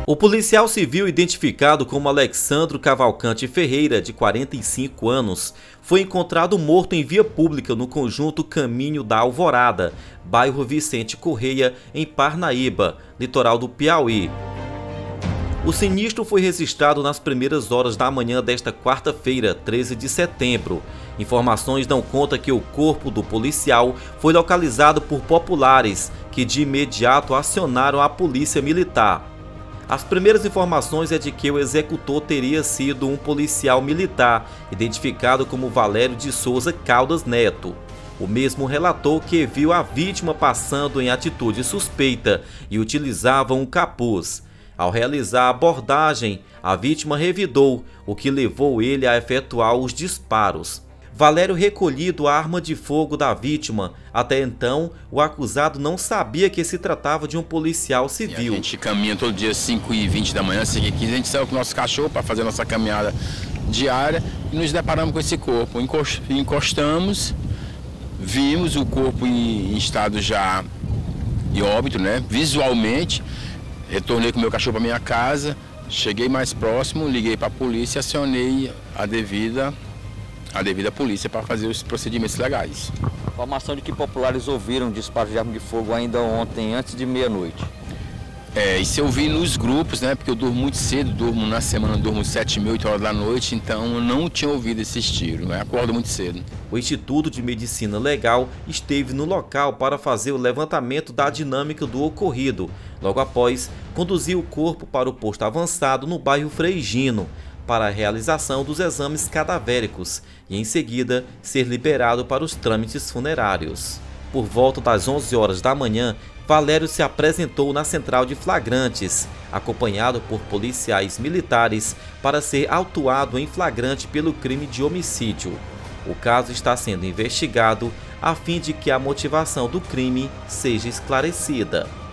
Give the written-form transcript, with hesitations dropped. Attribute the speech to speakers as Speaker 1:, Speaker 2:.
Speaker 1: O policial civil identificado como Alexandro Cavalcante Ferreira, de 45 anos, foi encontrado morto em via pública no conjunto Caminho da Alvorada, bairro Vicente Correia, em Parnaíba, litoral do Piauí. O sinistro foi registrado nas primeiras horas da manhã desta quarta-feira, 13 de setembro. Informações dão conta que o corpo do policial foi localizado por populares, que de imediato acionaram a polícia militar. As primeiras informações é de que o executor teria sido um policial militar, identificado como Valério de Souza Caldas Neto. O mesmo relatou que viu a vítima passando em atitude suspeita e utilizava um capuz. Ao realizar a abordagem, a vítima revidou, o que levou ele a efetuar os disparos. Valério recolhido a arma de fogo da vítima. Até então, o acusado não sabia que se tratava de um policial civil.
Speaker 2: A gente caminha todo dia às 5h20 da manhã, 5h15, a gente saiu com o nosso cachorro para fazer a nossa caminhada diária e nos deparamos com esse corpo. Encostamos, vimos o corpo em estado já de óbito, né? Visualmente, retornei com o meu cachorro para minha casa, cheguei mais próximo, liguei para a polícia e acionei a devida polícia para fazer os procedimentos legais.
Speaker 3: Informação de que populares ouviram disparos de arma de fogo ainda ontem, antes de meia-noite.
Speaker 2: Isso eu vi nos grupos, né? Porque eu durmo muito cedo, na semana durmo 7h, 8 horas da noite, então eu não tinha ouvido esses tiros, né? Acordo muito cedo.
Speaker 1: O Instituto de Medicina Legal esteve no local para fazer o levantamento da dinâmica do ocorrido. Logo após, conduziu o corpo para o posto avançado no bairro Freigino, para a realização dos exames cadavéricos e, em seguida, ser liberado para os trâmites funerários. Por volta das 11 horas da manhã, Valério se apresentou na central de flagrantes, acompanhado por policiais militares, para ser autuado em flagrante pelo crime de homicídio. O caso está sendo investigado a fim de que a motivação do crime seja esclarecida.